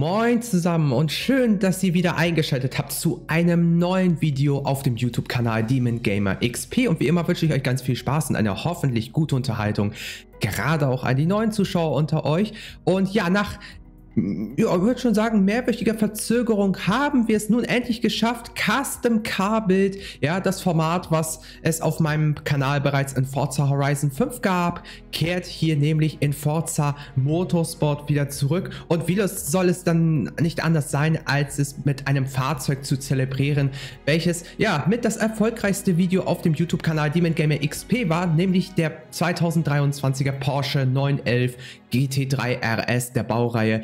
Moin zusammen und schön, dass ihr wieder eingeschaltet habt zu einem neuen Video auf dem YouTube-Kanal Demon Gamer XP. Und wie immer wünsche ich euch ganz viel Spaß und eine hoffentlich gute Unterhaltung, gerade auch an die neuen Zuschauer unter euch. Und ja, nach, ich würde schon sagen, mehrwöchiger Verzögerung haben wir es nun endlich geschafft. Custom Car Build, ja, das Format, was es auf meinem Kanal bereits in Forza Horizon 5 gab, kehrt hier nämlich in Forza Motorsport wieder zurück. Und wie soll es dann nicht anders sein, als es mit einem Fahrzeug zu zelebrieren, welches ja mit das erfolgreichste Video auf dem YouTube-Kanal Demon Gamer XP war, nämlich der 2023er Porsche 911 GT3 RS der Baureihe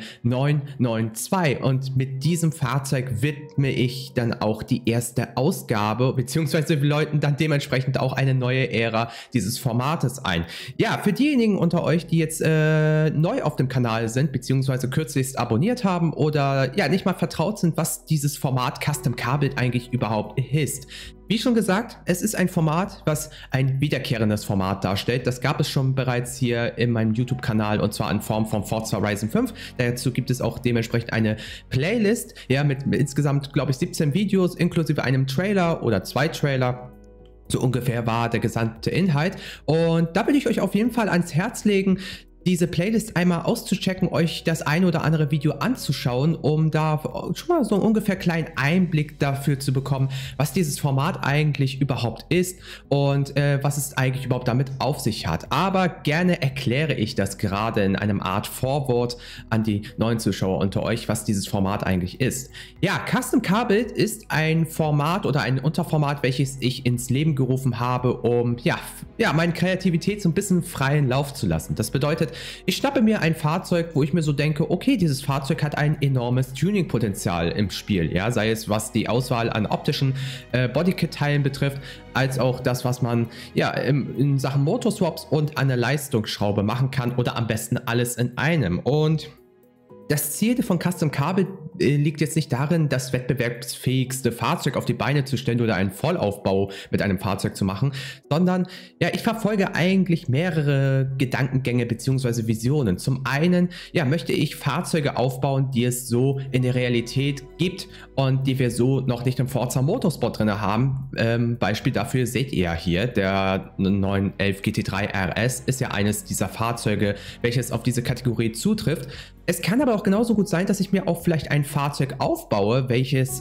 992. Und mit diesem Fahrzeug widme ich dann auch die erste Ausgabe, beziehungsweise wir läuten dann dementsprechend auch eine neue Ära dieses Formates ein. Ja, für diejenigen unter euch, die jetzt neu auf dem Kanal sind, beziehungsweise kürzlichst abonniert haben oder ja nicht mal vertraut sind, was dieses Format Custom Car Build eigentlich überhaupt ist. Wie schon gesagt, es ist ein Format, was ein wiederkehrendes Format darstellt. Das gab es schon bereits hier in meinem YouTube-Kanal und zwar in Form von Forza Horizon 5. Dazu gibt es auch dementsprechend eine Playlist, ja, mit insgesamt, glaube ich, 17 Videos inklusive einem Trailer oder 2 Trailer. So ungefähr war der gesamte Inhalt. Und da will ich euch auf jeden Fall ans Herz legen, diese Playlist einmal auszuchecken, euch das eine oder andere Video anzuschauen, um da schon mal so einen ungefähr kleinen Einblick dafür zu bekommen, was dieses Format eigentlich überhaupt ist und was es eigentlich überhaupt damit auf sich hat. Aber gerne erkläre ich das gerade in einem Art Vorwort an die neuen Zuschauer unter euch, was dieses Format eigentlich ist. Ja, Custom Car Build ist ein Format oder ein Unterformat, welches ich ins Leben gerufen habe, um ja meine Kreativität so ein bisschen freien Lauf zu lassen. Das bedeutet, ich schnappe mir ein Fahrzeug, wo ich mir so denke, okay, dieses Fahrzeug hat ein enormes Tuning-Potenzial im Spiel, ja, sei es was die Auswahl an optischen Bodykit-Teilen betrifft, als auch das, was man ja in Sachen Motorswaps und an der Leistungsschraube machen kann oder am besten alles in einem. Und das Ziel von Custom Car Build liegt jetzt nicht darin, das wettbewerbsfähigste Fahrzeug auf die Beine zu stellen oder einen Vollaufbau mit einem Fahrzeug zu machen, sondern ja, ich verfolge eigentlich mehrere Gedankengänge bzw. Visionen. Zum einen ja, möchte ich Fahrzeuge aufbauen, die es so in der Realität gibt und die wir so noch nicht im Forza Motorsport drin haben. Beispiel dafür seht ihr ja hier, der 911 GT3 RS ist ja eines dieser Fahrzeuge, welches auf diese Kategorie zutrifft. Es kann aber auch genauso gut sein, dass ich mir auch vielleicht ein Fahrzeug aufbaue, welches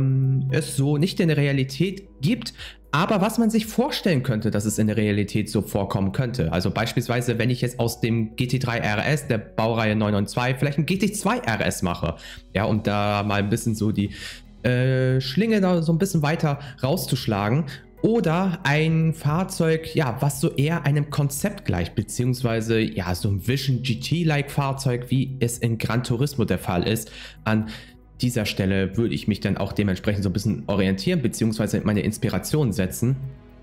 es so nicht in der Realität gibt, aber was man sich vorstellen könnte, dass es in der Realität so vorkommen könnte. Also beispielsweise, wenn ich jetzt aus dem GT3 RS der Baureihe 992 vielleicht ein GT2 RS mache, ja, um da mal ein bisschen so die Schlinge da so ein bisschen weiter rauszuschlagen. Oder ein Fahrzeug, ja, was so eher einem Konzept gleicht, beziehungsweise ja, so ein Vision GT-like Fahrzeug, wie es in Gran Turismo der Fall ist. An dieser Stelle würde ich mich dann auch dementsprechend so ein bisschen orientieren, beziehungsweise meine Inspiration setzen.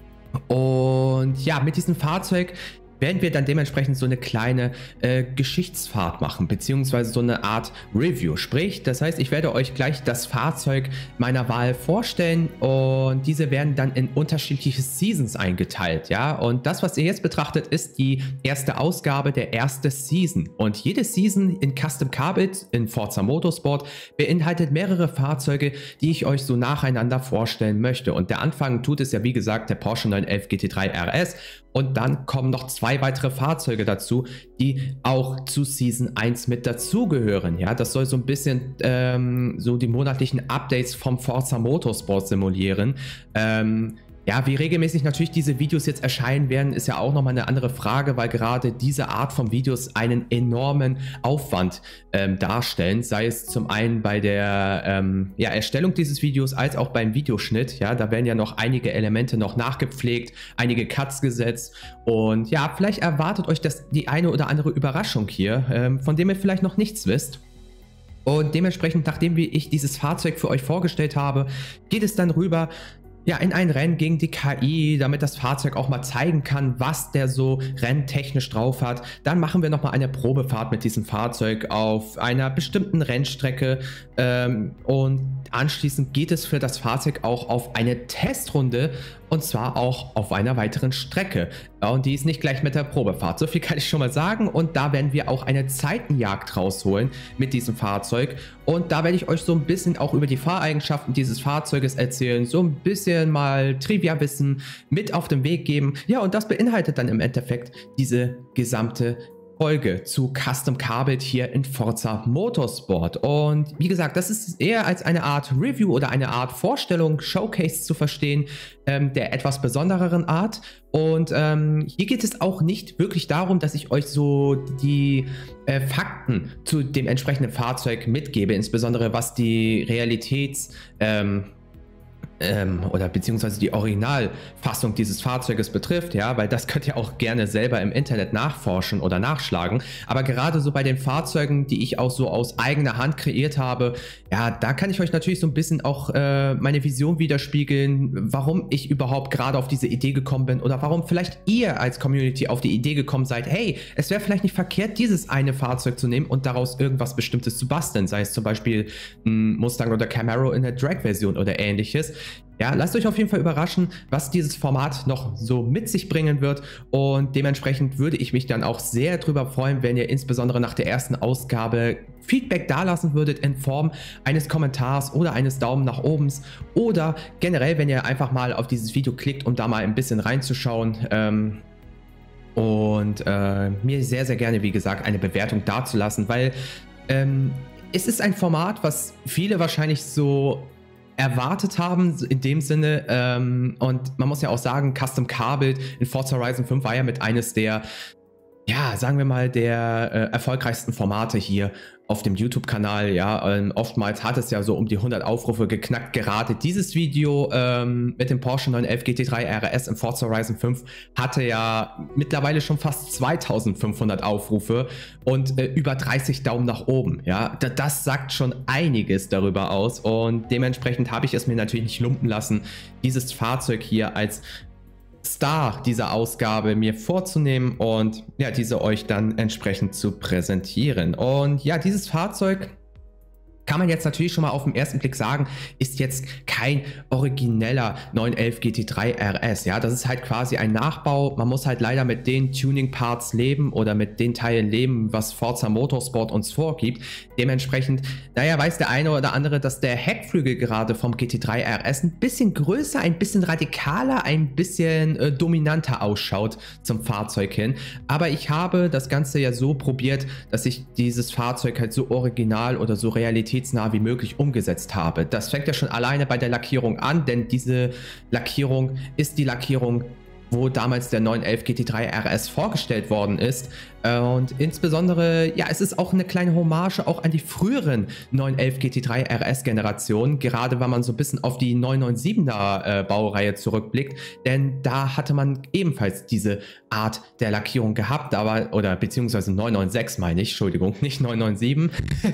Und ja, mit diesem Fahrzeug werden wir dann dementsprechend so eine kleine Geschichtsfahrt machen, beziehungsweise so eine Art Review. Sprich, das heißt, ich werde euch gleich das Fahrzeug meiner Wahl vorstellen und diese werden dann in unterschiedliche Seasons eingeteilt, ja. Und das, was ihr jetzt betrachtet, ist die erste Ausgabe der ersten Season. Und jede Season in Custom Car Build in Forza Motorsport beinhaltet mehrere Fahrzeuge, die ich euch so nacheinander vorstellen möchte. Und der Anfang tut es ja, wie gesagt, der Porsche 911 GT3 RS. Und dann kommen noch 2 weitere Fahrzeuge dazu, die auch zu Season 1 mit dazugehören. Ja, das soll so ein bisschen so die monatlichen Updates vom Forza Motorsport simulieren. Ja, wie regelmäßig natürlich diese Videos jetzt erscheinen werden, ist ja auch nochmal eine andere Frage, weil gerade diese Art von Videos einen enormen Aufwand darstellen, sei es zum einen bei der ja, Erstellung dieses Videos als auch beim Videoschnitt. Ja, da werden ja noch einige Elemente noch nachgepflegt, einige Cuts gesetzt und ja, vielleicht erwartet euch das die eine oder andere Überraschung hier, von dem ihr vielleicht noch nichts wisst. Und dementsprechend, nachdem ich dieses Fahrzeug für euch vorgestellt habe, geht es dann rüber ja, in ein Rennen gegen die KI, damit das Fahrzeug auch mal zeigen kann, was der so renntechnisch drauf hat. Dann machen wir nochmal eine Probefahrt mit diesem Fahrzeug auf einer bestimmten Rennstrecke und anschließend geht es für das Fahrzeug auch auf eine Testrunde und zwar auch auf einer weiteren Strecke. Ja, und die ist nicht gleich mit der Probefahrt. So viel kann ich schon mal sagen. Und da werden wir auch eine Zeitenjagd rausholen mit diesem Fahrzeug. Und da werde ich euch so ein bisschen auch über die Fahreigenschaften dieses Fahrzeuges erzählen. So ein bisschen mal Trivia-Wissen mit auf den Weg geben. Ja, und das beinhaltet dann im Endeffekt diese gesamte Folge zu Custom Car Build hier in Forza Motorsport. Und wie gesagt, das ist eher als eine Art Review oder eine Art Vorstellung, Showcase zu verstehen, der etwas besondereren Art. Und hier geht es auch nicht wirklich darum, dass ich euch so die Fakten zu dem entsprechenden Fahrzeug mitgebe, insbesondere was die oder beziehungsweise die Originalfassung dieses Fahrzeuges betrifft, ja, weil das könnt ihr auch gerne selber im Internet nachforschen oder nachschlagen. Aber gerade so bei den Fahrzeugen, die ich auch so aus eigener Hand kreiert habe, ja, da kann ich euch natürlich so ein bisschen auch meine Vision widerspiegeln, warum ich überhaupt gerade auf diese Idee gekommen bin oder warum vielleicht ihr als Community auf die Idee gekommen seid, hey, es wäre vielleicht nicht verkehrt, dieses eine Fahrzeug zu nehmen und daraus irgendwas Bestimmtes zu basteln, sei es zum Beispiel ein Mustang oder Camaro in der Drag-Version oder ähnliches. Ja, lasst euch auf jeden Fall überraschen, was dieses Format noch so mit sich bringen wird, und dementsprechend würde ich mich dann auch sehr drüber freuen, wenn ihr insbesondere nach der ersten Ausgabe Feedback dalassen würdet in Form eines Kommentars oder eines Daumen nach oben oder generell, wenn ihr einfach mal auf dieses Video klickt, um da mal ein bisschen reinzuschauen. Mir sehr, sehr gerne, wie gesagt, eine Bewertung dazulassen, weil es ist ein Format, was viele wahrscheinlich so erwartet haben, in dem Sinne, und man muss ja auch sagen, Custom Car Build in Forza Horizon 5 war ja mit eines der, ja, sagen wir mal, der erfolgreichsten Formate hier auf dem YouTube-Kanal, ja, oftmals hat es ja so um die 100 Aufrufe geknackt. Gerade dieses Video mit dem Porsche 911 GT3 RS im Forza Horizon 5 hatte ja mittlerweile schon fast 2500 Aufrufe und über 30 Daumen nach oben, ja. Das sagt schon einiges darüber aus, und dementsprechend habe ich es mir natürlich nicht lumpen lassen, dieses Fahrzeug hier als Star dieser Ausgabe mir vorzunehmen und ja, diese euch dann entsprechend zu präsentieren. Und ja, dieses Fahrzeug, kann man jetzt natürlich schon mal auf den ersten Blick sagen, ist jetzt kein origineller 911 GT3 RS. Ja, das ist halt quasi ein Nachbau. Man muss halt leider mit den Tuning-Parts leben oder mit den Teilen leben, was Forza Motorsport uns vorgibt. Dementsprechend, naja, weiß der eine oder andere, dass der Heckflügel gerade vom GT3 RS ein bisschen größer, ein bisschen radikaler, ein bisschen dominanter ausschaut zum Fahrzeug hin. Aber ich habe das Ganze ja so probiert, dass ich dieses Fahrzeug halt so original oder so realitätsnah wie möglich umgesetzt habe. Das fängt ja schon alleine bei der Lackierung an, denn diese Lackierung ist die Lackierung, wo damals der 911 GT3 RS vorgestellt worden ist. Und insbesondere, ja, es ist auch eine kleine Hommage auch an die früheren 911 GT3 RS Generationen, gerade wenn man so ein bisschen auf die 997er Baureihe zurückblickt, denn da hatte man ebenfalls diese Art der Lackierung gehabt, aber, oder beziehungsweise 996 meine ich, Entschuldigung, nicht 997.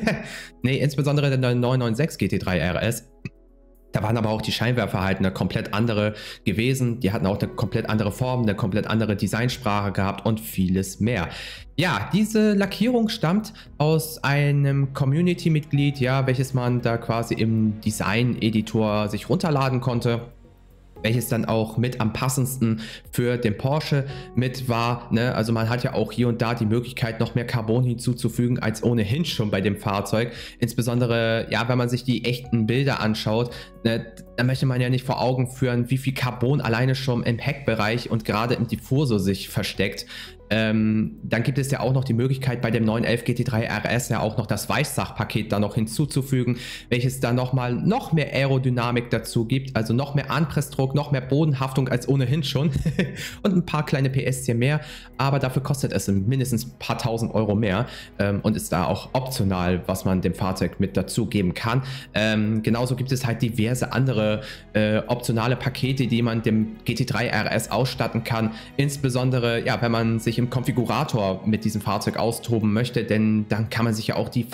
Nee, insbesondere der 996 GT3 RS. Da waren aber auch die Scheinwerfer halt eine komplett andere gewesen. Die hatten auch eine komplett andere Form, eine komplett andere Designsprache gehabt und vieles mehr. Ja, diese Lackierung stammt aus einem Community-Mitglied, ja, welches man da quasi im Design-Editor sich runterladen konnte, welches dann auch mit am passendsten für den Porsche mit war, ne? Also man hat ja auch hier und da die Möglichkeit, noch mehr Carbon hinzuzufügen, als ohnehin schon bei dem Fahrzeug. Insbesondere, ja, wenn man sich die echten Bilder anschaut, ne, da möchte man ja nicht vor Augen führen, wie viel Carbon alleine schon im Heckbereich und gerade im Diffusor sich versteckt. Dann gibt es ja auch noch die Möglichkeit, bei dem 911 GT3 RS ja auch noch das Weichsachpaket da noch hinzuzufügen, welches da nochmal noch mehr Aerodynamik dazu gibt, also noch mehr Anpressdruck, noch mehr Bodenhaftung als ohnehin schon und ein paar kleine PS hier mehr, aber dafür kostet es mindestens ein paar tausend Euro mehr und ist da auch optional, was man dem Fahrzeug mit dazu geben kann. Genauso gibt es halt diverse andere optionale Pakete, die man dem GT3 RS ausstatten kann, insbesondere, ja, wenn man sich im Konfigurator mit diesem Fahrzeug austoben möchte, denn dann kann man sich ja auch die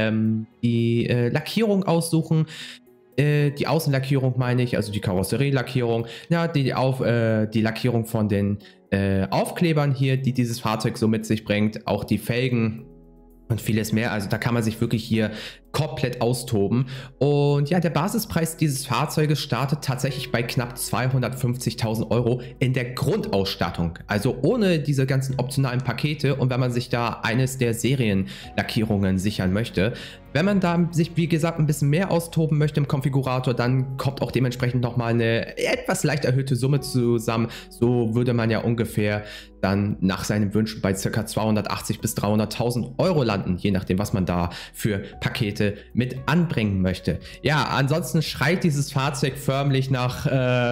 Lackierung aussuchen, die Außenlackierung meine ich, also die Karosserielackierung, ja, die Lackierung von den Aufklebern hier, die dieses Fahrzeug so mit sich bringt, auch die Felgen und vieles mehr. Also da kann man sich wirklich hier komplett austoben. Und ja, der Basispreis dieses Fahrzeuges startet tatsächlich bei knapp 250.000 Euro in der Grundausstattung. Also ohne diese ganzen optionalen Pakete und wenn man sich da eines der Serienlackierungen sichern möchte. Wenn man da sich, wie gesagt, ein bisschen mehr austoben möchte im Konfigurator, dann kommt auch dementsprechend nochmal eine etwas leicht erhöhte Summe zusammen. So würde man ja ungefähr dann nach seinen Wünschen bei ca. 280.000 bis 300.000 Euro landen, je nachdem, was man da für Pakete mit anbringen möchte. Ja, ansonsten schreit dieses Fahrzeug förmlich nach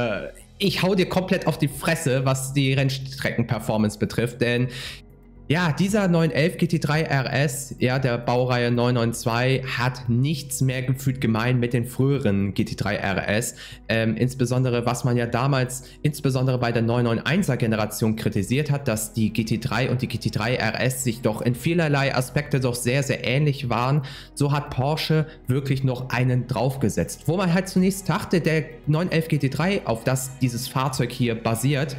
ich hau dir komplett auf die Fresse, was die Rennstrecken-Performance betrifft, denn ja, dieser 911 GT3 RS, ja, der Baureihe 992, hat nichts mehr gefühlt gemein mit den früheren GT3 RS. Insbesondere, was man ja damals, insbesondere bei der 991er Generation kritisiert hat, dass die GT3 und die GT3 RS sich doch in vielerlei Aspekte doch sehr, sehr ähnlich waren. So hat Porsche wirklich noch einen draufgesetzt. Wo man halt zunächst dachte, der 911 GT3, auf das dieses Fahrzeug hier basiert,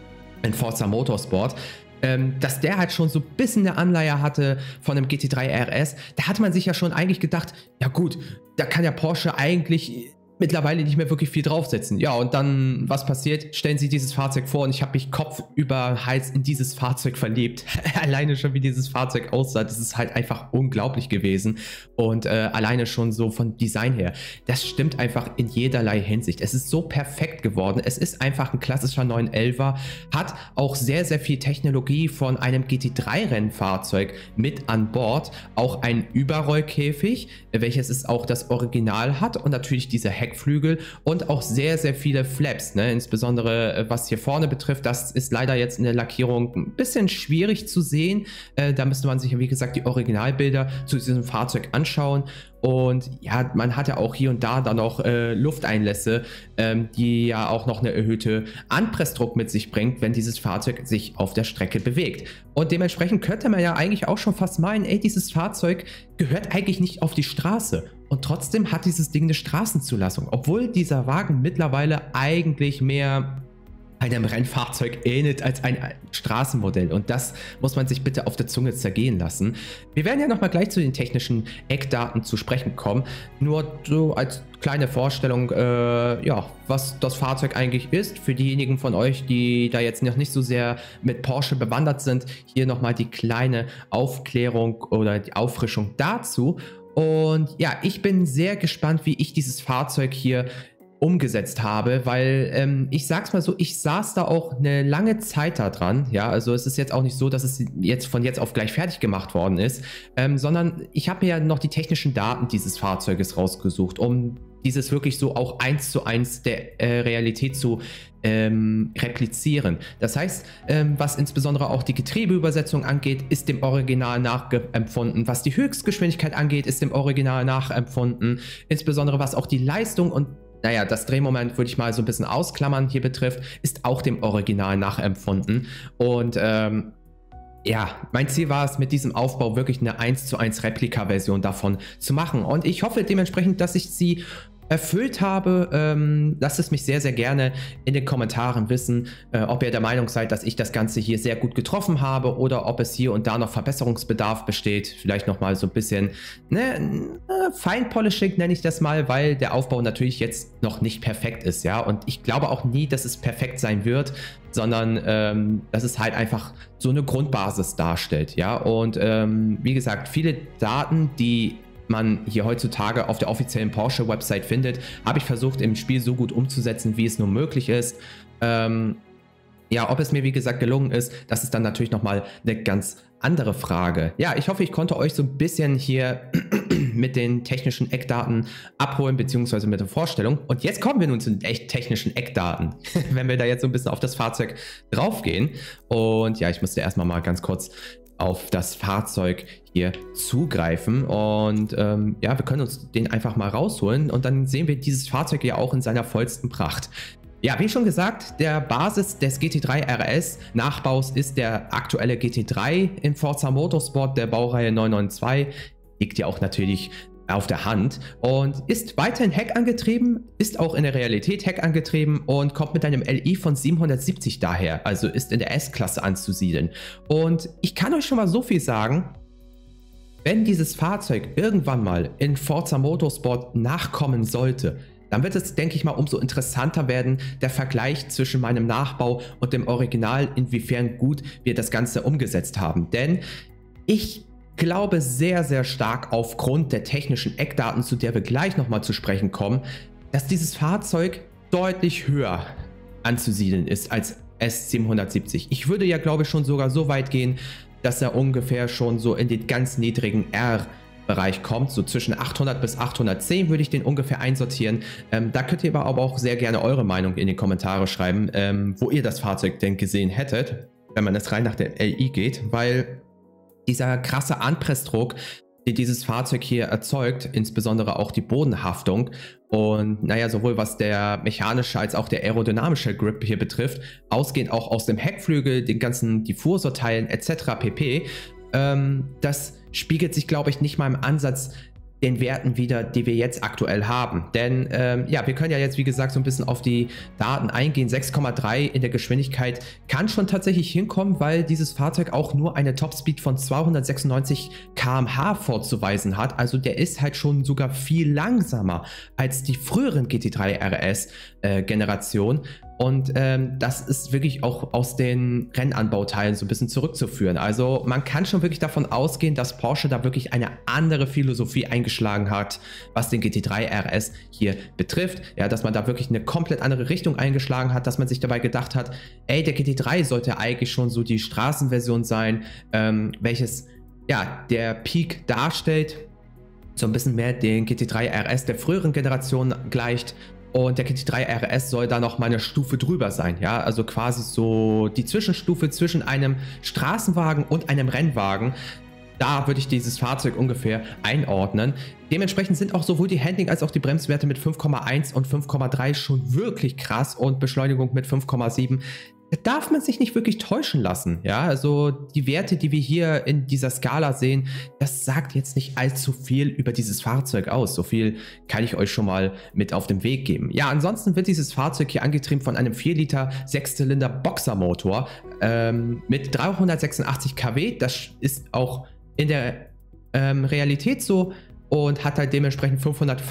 in Forza Motorsport, dass der halt schon so ein bisschen eine Anleihe hatte von einem GT3 RS, da hat man sich ja schon eigentlich gedacht, ja gut, da kann ja Porsche eigentlich mittlerweile nicht mehr wirklich viel draufsetzen. Ja, und dann, was passiert? Stellen Sie dieses Fahrzeug vor und ich habe mich Kopf über Hals in dieses Fahrzeug verliebt. Alleine schon, wie dieses Fahrzeug aussah, das ist halt einfach unglaublich gewesen. Und alleine schon so von Design her, das stimmt einfach in jederlei Hinsicht. Es ist so perfekt geworden. Es ist einfach ein klassischer 911er, hat auch sehr, sehr viel Technologie von einem GT3-Rennfahrzeug mit an Bord. Auch ein Überrollkäfig, welches es auch das Original hat und natürlich diese Heckflügel und auch sehr, sehr viele Flaps, ne? Insbesondere was hier vorne betrifft, das ist leider jetzt in der Lackierung ein bisschen schwierig zu sehen. Da müsste man sich, wie gesagt, die Originalbilder zu diesem Fahrzeug anschauen. Und ja, man hat ja auch hier und da dann noch Lufteinlässe, die ja auch noch eine erhöhte Anpressdruck mit sich bringt, wenn dieses Fahrzeug sich auf der Strecke bewegt. Und dementsprechend könnte man ja eigentlich auch schon fast meinen, ey, dieses Fahrzeug gehört eigentlich nicht auf die Straße. Und trotzdem hat dieses Ding eine Straßenzulassung, obwohl dieser Wagen mittlerweile eigentlich mehr einem Rennfahrzeug ähnelt als ein Straßenmodell. Und das muss man sich bitte auf der Zunge zergehen lassen. Wir werden ja nochmal gleich zu den technischen Eckdaten zu sprechen kommen. Nur so als kleine Vorstellung, ja, was das Fahrzeug eigentlich ist. Für diejenigen von euch, die da jetzt noch nicht so sehr mit Porsche bewandert sind, hier nochmal die kleine Aufklärung oder die Auffrischung dazu. Und ja, ich bin sehr gespannt, wie ich dieses Fahrzeug hier umgesetzt habe, weil ich sag's mal so, ich saß da auch eine lange Zeit da dran, ja, also es ist jetzt auch nicht so, dass es jetzt von jetzt auf gleich fertig gemacht worden ist, sondern ich habe mir ja noch die technischen Daten dieses Fahrzeuges rausgesucht, um dieses wirklich so auch 1:1 der Realität zu replizieren. Das heißt, was insbesondere auch die Getriebeübersetzung angeht, ist dem Original nachempfunden. Was die Höchstgeschwindigkeit angeht, ist dem Original nachempfunden. Insbesondere was auch die Leistung und naja, das Drehmoment würde ich mal so ein bisschen ausklammern hier betrifft, ist auch dem Original nachempfunden. Und ja, mein Ziel war es, mit diesem Aufbau wirklich eine 1:1 Replika-Version davon zu machen. Und ich hoffe dementsprechend, dass ich sie erfüllt habe. Lasst es mich sehr, sehr gerne in den Kommentaren wissen, ob ihr der Meinung seid, dass ich das Ganze hier sehr gut getroffen habe oder ob es hier und da noch Verbesserungsbedarf besteht. Vielleicht nochmal so ein bisschen Feinpolishing nenne ich das mal, weil der Aufbau natürlich jetzt noch nicht perfekt ist, ja. Und ich glaube auch nie, dass es perfekt sein wird, sondern dass es halt einfach so eine Grundbasis darstellt, ja. Und wie gesagt, viele Daten, die man hier heutzutage auf der offiziellen Porsche-Website findet, habe ich versucht im Spiel so gut umzusetzen, wie es nur möglich ist. Ja, ob es mir wie gesagt gelungen ist, das ist dann natürlich nochmal eine ganz andere Frage. Ja, ich hoffe, ich konnte euch so ein bisschen hier mit den technischen Eckdaten abholen, beziehungsweise mit der Vorstellung. Und jetzt kommen wir nun zu den echt technischen Eckdaten, wenn wir da jetzt so ein bisschen auf das Fahrzeug draufgehen. Und ja, ich musste erstmal mal ganz kurz auf das Fahrzeug hier zugreifen und ja, wir können uns den einfach mal rausholen und dann sehen wir dieses Fahrzeug ja auch in seiner vollsten Pracht. Ja, wie schon gesagt, der Basis des GT3 RS Nachbaus ist der aktuelle GT3 in Forza Motorsport der Baureihe 992, liegt ja auch natürlich auf der Hand und ist weiterhin heckangetrieben, ist auch in der Realität heckangetrieben und kommt mit einem LI von 770 daher, also ist in der S-Klasse anzusiedeln. Und ich kann euch schon mal so viel sagen, Wenn dieses Fahrzeug irgendwann mal in Forza Motorsport nachkommen sollte, dann wird es, denke ich mal, umso interessanter werden, der Vergleich zwischen meinem Nachbau und dem Original, inwiefern gut wir das Ganze umgesetzt haben. Denn ich glaube sehr, sehr stark aufgrund der technischen Eckdaten, zu der wir gleich nochmal zu sprechen kommen, dass dieses Fahrzeug deutlich höher anzusiedeln ist als S770. Ich würde ja, glaube ich, schon sogar so weit gehen, dass er ungefähr schon so in den ganz niedrigen R-Bereich kommt. So zwischen 800 bis 810 würde ich den ungefähr einsortieren. Da könnt ihr aber auch sehr gerne eure Meinung in die Kommentare schreiben, wo ihr das Fahrzeug denn gesehen hättet, wenn man es rein nach der LI geht, weil dieser krasse Anpressdruck, den dieses Fahrzeug hier erzeugt, insbesondere auch die Bodenhaftung und naja, sowohl was der mechanische als auch der aerodynamische Grip hier betrifft, ausgehend auch aus dem Heckflügel, den ganzen Diffusorteilen etc. pp. Das spiegelt sich, glaube ich, nicht mal im Ansatz den Werten wieder, die wir jetzt aktuell haben. Denn ja, wir können ja jetzt, wie gesagt, so ein bisschen auf die Daten eingehen. 6,3 in der Geschwindigkeit kann schon tatsächlich hinkommen, weil dieses Fahrzeug auch nur eine Topspeed von 296 km/h vorzuweisen hat. Also der ist halt schon sogar viel langsamer als die früheren GT3 RS Generationen. Und das ist wirklich auch aus den Rennanbauteilen so ein bisschen zurückzuführen. Also man kann schon wirklich davon ausgehen, dass Porsche da wirklich eine andere Philosophie eingeschlagen hat, was den GT3 RS hier betrifft. Ja, dass man da wirklich eine komplett andere Richtung eingeschlagen hat, dass man sich dabei gedacht hat, ey, der GT3 sollte eigentlich schon so die Straßenversion sein, welches ja der Peak darstellt, so ein bisschen mehr den GT3 RS der früheren Generation gleicht. Und der GT3 RS soll da noch mal eine Stufe drüber sein, ja, also quasi so die Zwischenstufe zwischen einem Straßenwagen und einem Rennwagen. Da würde ich dieses Fahrzeug ungefähr einordnen. Dementsprechend sind auch sowohl die Handling als auch die Bremswerte mit 5,1 und 5,3 schon wirklich krass und Beschleunigung mit 5,7. Da darf man sich nicht wirklich täuschen lassen, ja, also die Werte, die wir hier in dieser Skala sehen, das sagt jetzt nicht allzu viel über dieses Fahrzeug aus, so viel kann ich euch schon mal mit auf den Weg geben. Ja, ansonsten wird dieses Fahrzeug hier angetrieben von einem 4 Liter 6-Zylinder Boxermotor mit 386 kW, das ist auch in der Realität so und hat halt dementsprechend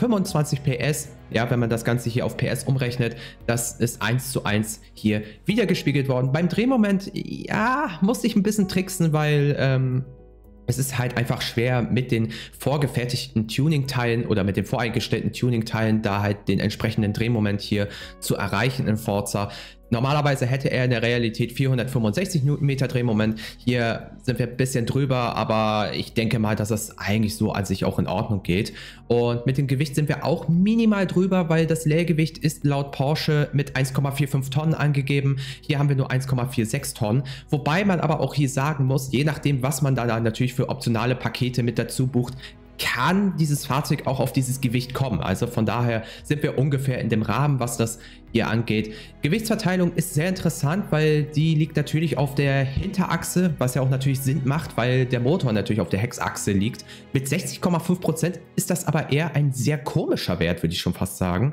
525 PS. Ja, wenn man das Ganze hier auf PS umrechnet, das ist 1:1 hier wiedergespiegelt worden. Beim Drehmoment, ja, musste ich ein bisschen tricksen, weil es ist halt einfach schwer mit den vorgefertigten Tuning-Teilen oder mit den voreingestellten Tuning-Teilen da halt den entsprechenden Drehmoment hier zu erreichen in Forza. Normalerweise hätte er in der Realität 465 Newtonmeter Drehmoment. Hier sind wir ein bisschen drüber, aber ich denke mal, dass das eigentlich so an sich auch in Ordnung geht. Und mit dem Gewicht sind wir auch minimal drüber, weil das Leergewicht ist laut Porsche mit 1,45 Tonnen angegeben. Hier haben wir nur 1,46 Tonnen. Wobei man aber auch hier sagen muss, je nachdem, was man da natürlich für optionale Pakete mit dazu bucht, kann dieses Fahrzeug auch auf dieses Gewicht kommen. Also von daher sind wir ungefähr in dem Rahmen, was das hier angeht. Gewichtsverteilung ist sehr interessant, weil die liegt natürlich auf der Hinterachse, was ja auch natürlich Sinn macht, weil der Motor natürlich auf der Hecksachse liegt. Mit 60,5% ist das aber eher ein sehr komischer Wert, würde ich schon fast sagen.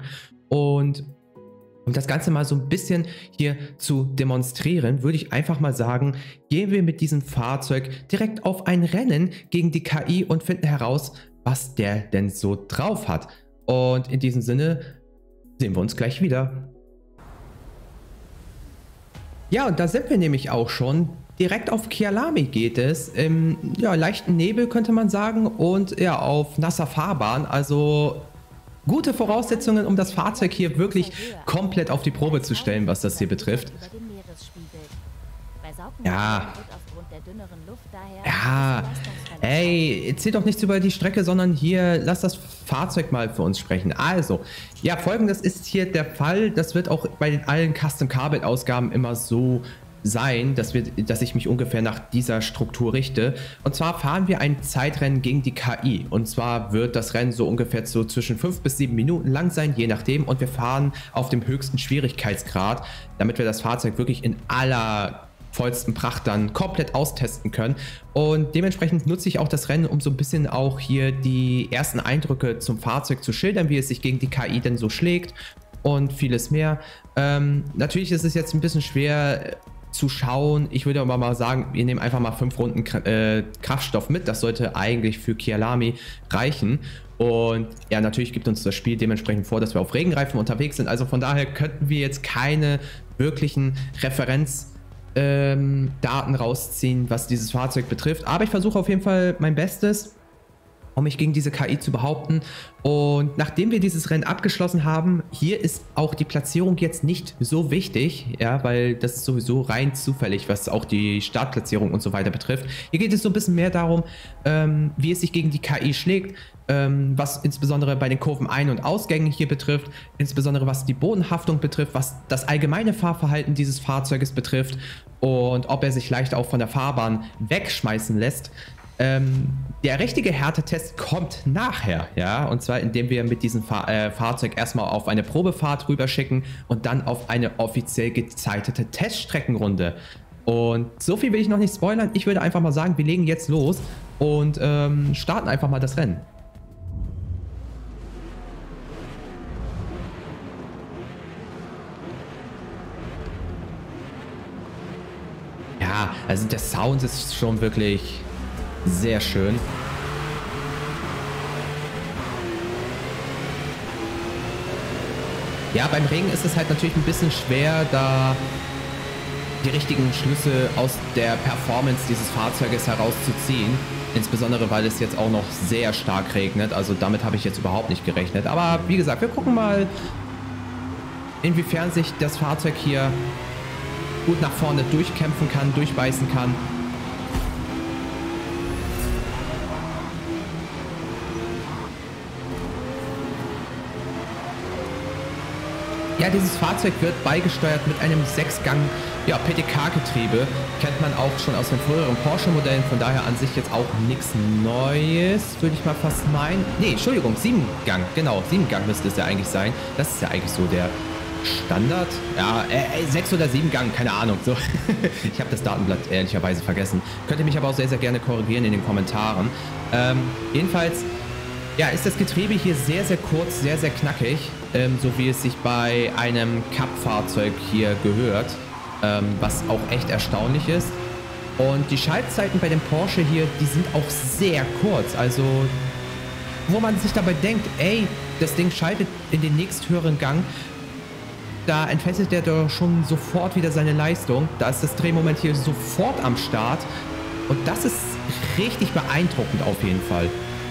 Und um das Ganze mal so ein bisschen hier zu demonstrieren, würde ich einfach mal sagen, gehen wir mit diesem Fahrzeug direkt auf ein Rennen gegen die KI und finden heraus, was der denn so drauf hat. Und in diesem Sinne sehen wir uns gleich wieder. Ja, und da sind wir nämlich auch schon. Direkt auf Kyalami geht es, im leichten Nebel könnte man sagen und ja, auf nasser Fahrbahn, also gute Voraussetzungen, um das Fahrzeug hier wirklich komplett auf die Probe zu stellen, was das hier betrifft. Ja. Ja. Ey, erzählt doch nichts über die Strecke, sondern hier, lass das Fahrzeug mal für uns sprechen. Also, ja, folgendes ist hier der Fall. Das wird auch bei allen Custom-Car-Build-Ausgaben immer so sein, dass ich mich ungefähr nach dieser Struktur richte. Und zwar fahren wir ein Zeitrennen gegen die KI. Und zwar wird das Rennen so ungefähr so zwischen 5 bis 7 Minuten lang sein, je nachdem. Und wir fahren auf dem höchsten Schwierigkeitsgrad, damit wir das Fahrzeug wirklich in aller vollsten Pracht dann komplett austesten können. Und dementsprechend nutze ich auch das Rennen, um so ein bisschen auch hier die ersten Eindrücke zum Fahrzeug zu schildern, wie es sich gegen die KI denn so schlägt und vieles mehr. Natürlich ist es jetzt ein bisschen schwer zu schauen. Ich würde aber mal sagen, wir nehmen einfach mal 5 Runden Kraftstoff mit. Das sollte eigentlich für Kyalami reichen. Und ja, natürlich gibt uns das Spiel dementsprechend vor, dass wir auf Regenreifen unterwegs sind. Also von daher könnten wir jetzt keine wirklichen Daten rausziehen, was dieses Fahrzeug betrifft. Aber ich versuche auf jeden Fall mein Bestes, um mich gegen diese KI zu behaupten. Und nachdem wir dieses Rennen abgeschlossen haben, hier ist auch die Platzierung jetzt nicht so wichtig, ja, weil das ist sowieso rein zufällig, was auch die Startplatzierung und so weiter betrifft. Hier geht es so ein bisschen mehr darum, wie es sich gegen die KI schlägt, was insbesondere bei den Kurven-Ein- und Ausgängen hier betrifft, insbesondere was die Bodenhaftung betrifft, was das allgemeine Fahrverhalten dieses Fahrzeuges betrifft und ob er sich leicht auch von der Fahrbahn wegschmeißen lässt. Der richtige Härtetest kommt nachher, ja, und zwar indem wir mit diesem Fahrzeug erstmal auf eine Probefahrt rüberschicken und dann auf eine offiziell gezeitete Teststreckenrunde. Und so viel will ich noch nicht spoilern. Ich würde einfach mal sagen, wir legen jetzt los und starten einfach mal das Rennen. Ja, also der Sound ist schon wirklich sehr schön. Ja, beim Regen ist es halt natürlich ein bisschen schwer, da die richtigen Schlüsse aus der Performance dieses Fahrzeuges herauszuziehen. Insbesondere, weil es jetzt auch noch sehr stark regnet. Also damit habe ich jetzt überhaupt nicht gerechnet. Aber wie gesagt, wir gucken mal, inwiefern sich das Fahrzeug hier gut nach vorne durchkämpfen kann, durchbeißen kann. Ja, dieses Fahrzeug wird beigesteuert mit einem 6-Gang PTK-Getriebe. Kennt man auch schon aus den früheren Porsche-Modellen, von daher an sich jetzt auch nichts Neues, würde ich mal fast meinen. Nee, Entschuldigung, 7-Gang, genau, 7-Gang müsste es ja eigentlich sein. Das ist ja eigentlich so der Standard. Ja, 6 oder 7-Gang, keine Ahnung. So. Ich habe das Datenblatt ehrlicherweise vergessen. Könnt ihr mich aber auch sehr, sehr gerne korrigieren in den Kommentaren. Jedenfalls, ja, ist das Getriebe hier sehr, sehr kurz, sehr, sehr knackig, so wie es sich bei einem Cup-Fahrzeug hier gehört, was auch echt erstaunlich ist. Und die Schaltzeiten bei dem Porsche hier, die sind auch sehr kurz, also wo man sich dabei denkt, ey, das Ding schaltet in den nächsthöheren Gang, da entfesselt der doch schon sofort wieder seine Leistung, da ist das Drehmoment hier sofort am Start und das ist richtig beeindruckend auf jeden Fall.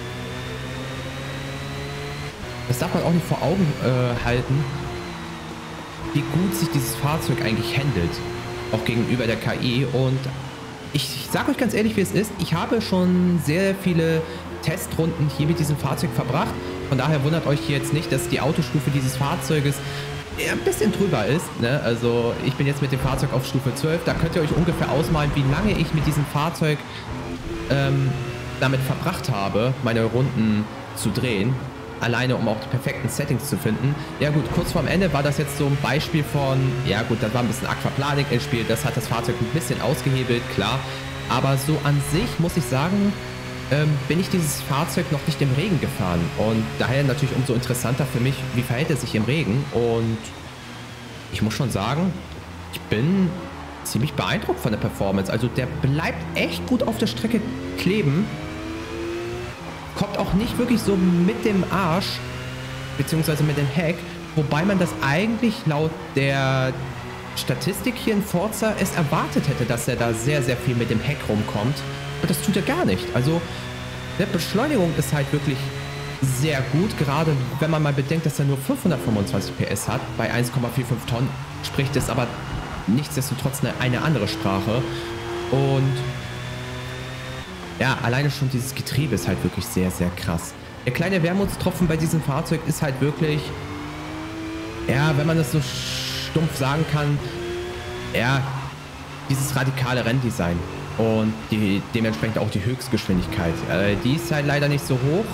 Das darf man auch nicht vor Augen halten, wie gut sich dieses Fahrzeug eigentlich handelt, auch gegenüber der KI. Und ich sage euch ganz ehrlich, wie es ist, ich habe schon sehr viele Testrunden hier mit diesem Fahrzeug verbracht. Von daher wundert euch jetzt nicht, dass die Autostufe dieses Fahrzeuges ein bisschen drüber ist. Ne? Also ich bin jetzt mit dem Fahrzeug auf Stufe 12, da könnt ihr euch ungefähr ausmalen, wie lange ich mit diesem Fahrzeug damit verbracht habe, meine Runden zu drehen. Alleine, um auch die perfekten Settings zu finden. Ja gut, kurz vorm Ende war das jetzt so ein Beispiel von, ja gut, da war ein bisschen Aquaplaning ins Spiel, das hat das Fahrzeug ein bisschen ausgehebelt, klar. Aber so an sich, muss ich sagen, bin ich dieses Fahrzeug noch nicht im Regen gefahren. Und daher natürlich umso interessanter für mich, wie verhält es sich im Regen. Und ich muss schon sagen, ich bin ziemlich beeindruckt von der Performance. Also der bleibt echt gut auf der Strecke kleben. Kommt auch nicht wirklich so mit dem Arsch, beziehungsweise mit dem Heck, wobei man das eigentlich laut der Statistik hier in Forza es erwartet hätte, dass er da sehr, sehr viel mit dem Heck rumkommt. Und das tut er gar nicht. Also, die Beschleunigung ist halt wirklich sehr gut, gerade wenn man mal bedenkt, dass er nur 525 PS hat, bei 1,45 Tonnen, spricht es aber nichtsdestotrotz eine andere Sprache. Und ja, alleine schon dieses Getriebe ist halt wirklich sehr, sehr krass. Der kleine Wermutstropfen bei diesem Fahrzeug ist halt wirklich, ja, wenn man das so stumpf sagen kann, ja, dieses radikale Renndesign und dementsprechend auch die Höchstgeschwindigkeit. Die ist halt leider nicht so hoch.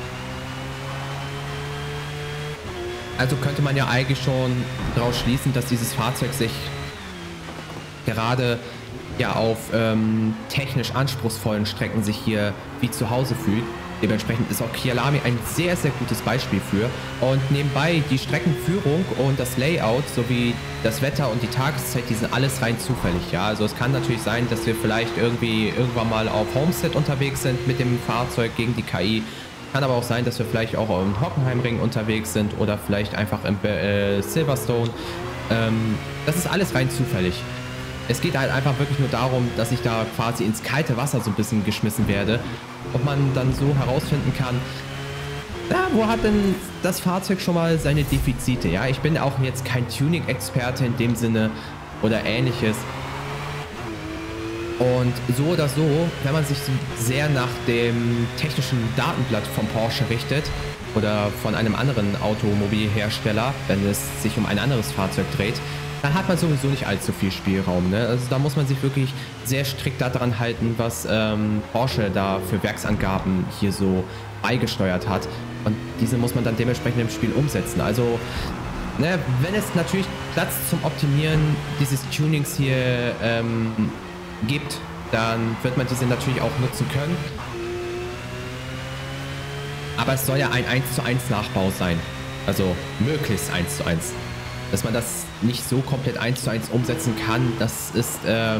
Also könnte man ja eigentlich schon daraus schließen, dass dieses Fahrzeug sich gerade ja auf technisch anspruchsvollen Strecken sich hier wie zu Hause fühlt. Dementsprechend ist auch Kyalami ein sehr, sehr gutes Beispiel für. Und nebenbei die Streckenführung und das Layout sowie das Wetter und die Tageszeit, die sind alles rein zufällig. Ja, also es kann natürlich sein, dass wir vielleicht irgendwann mal auf Homestead unterwegs sind mit dem Fahrzeug gegen die KI. Kann aber auch sein, dass wir vielleicht auch im Hockenheimring unterwegs sind oder vielleicht einfach im Silverstone. Das ist alles rein zufällig. Es geht halt einfach wirklich nur darum, dass ich da quasi ins kalte Wasser so ein bisschen geschmissen werde und man dann so herausfinden kann, na, wo hat denn das Fahrzeug schon mal seine Defizite? Ja, ich bin auch jetzt kein Tuning-Experte in dem Sinne oder ähnliches. Und so oder so, wenn man sich sehr nach dem technischen Datenblatt vom Porsche richtet oder von einem anderen Automobilhersteller, wenn es sich um ein anderes Fahrzeug dreht, dann hat man sowieso nicht allzu viel Spielraum. Ne? Also da muss man sich wirklich sehr strikt daran halten, was Porsche da für Werksangaben hier so beigesteuert hat. Und diese muss man dann dementsprechend im Spiel umsetzen. Also, ne, wenn es natürlich Platz zum Optimieren dieses Tunings hier gibt, dann wird man diese natürlich auch nutzen können. Aber es soll ja ein 1:1 Nachbau sein. Also möglichst 1:1. Dass man das nicht so komplett 1:1 umsetzen kann, das ist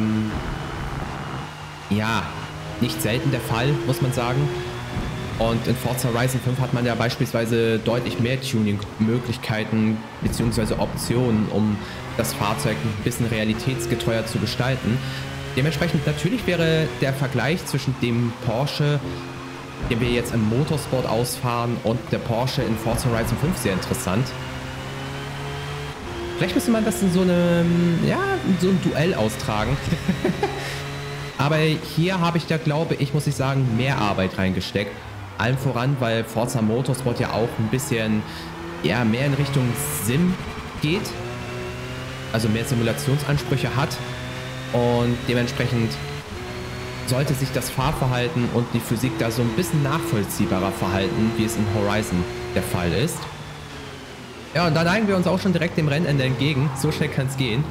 ja nicht selten der Fall, muss man sagen. Und in Forza Horizon 5 hat man ja beispielsweise deutlich mehr Tuning-Möglichkeiten bzw. Optionen, um das Fahrzeug ein bisschen realitätsgetreuer zu gestalten. Dementsprechend natürlich wäre der Vergleich zwischen dem Porsche, den wir jetzt im Motorsport ausfahren, und der Porsche in Forza Horizon 5 sehr interessant. Vielleicht müsste man das in so einem, ja, so ein Duell austragen. Aber hier habe ich da, glaube ich, muss ich sagen, mehr Arbeit reingesteckt. Allem voran, weil Forza Motorsport ja auch ein bisschen, ja, mehr in Richtung Sim geht. Also mehr Simulationsansprüche hat. Und dementsprechend sollte sich das Fahrverhalten und die Physik da so ein bisschen nachvollziehbarer verhalten, wie es in Horizon der Fall ist. Ja, und da neigen wir uns auch schon direkt dem Rennende entgegen. So schnell kann es gehen.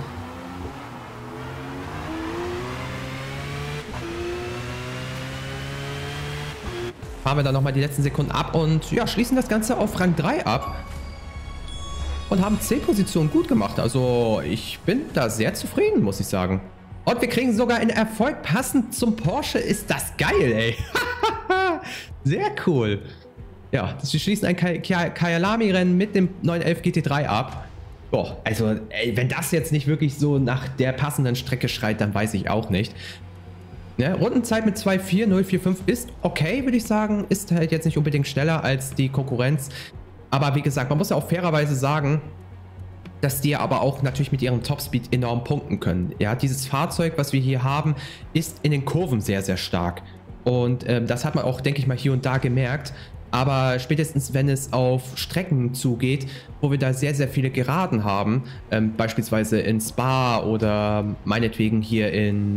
Fahren wir dann nochmal die letzten Sekunden ab und ja, schließen das Ganze auf Rang 3 ab. Und haben 10 Positionen gut gemacht. Also ich bin da sehr zufrieden, muss ich sagen. Und wir kriegen sogar einen Erfolg passend zum Porsche. Ist das geil, ey. Sehr cool. Ja, wir schließen ein Kyalami-Rennen mit dem 911 GT3 ab. Boah, also ey, wenn das jetzt nicht wirklich so nach der passenden Strecke schreit, dann weiß ich auch nicht. Ja, Rundenzeit mit 2.4045 ist okay, würde ich sagen. Ist halt jetzt nicht unbedingt schneller als die Konkurrenz. Aber wie gesagt, man muss ja auch fairerweise sagen, dass die aber auch natürlich mit ihrem Topspeed enorm punkten können. Ja, dieses Fahrzeug, was wir hier haben, ist in den Kurven sehr, sehr stark. Und das hat man auch, denke ich mal, hier und da gemerkt. Aber spätestens, wenn es auf Strecken zugeht, wo wir da sehr, sehr viele Geraden haben, beispielsweise in Spa oder meinetwegen hier in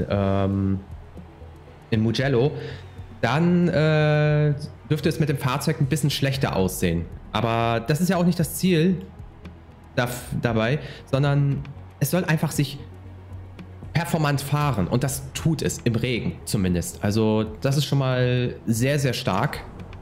Mugello, dann dürfte es mit dem Fahrzeug ein bisschen schlechter aussehen. Aber das ist ja auch nicht das Ziel dabei, sondern es soll einfach sich performant fahren und das tut es im Regen zumindest. Also das ist schon mal sehr, sehr stark.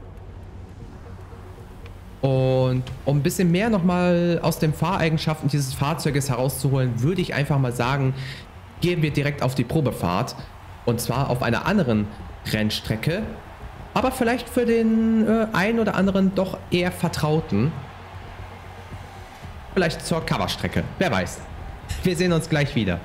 Und um ein bisschen mehr nochmal aus den Fahreigenschaften dieses Fahrzeuges herauszuholen, würde ich einfach mal sagen, gehen wir direkt auf die Probefahrt. Und zwar auf einer anderen Rennstrecke, aber vielleicht für den einen oder anderen doch eher vertrauten. Vielleicht zur Coverstrecke, wer weiß. Wir sehen uns gleich wieder.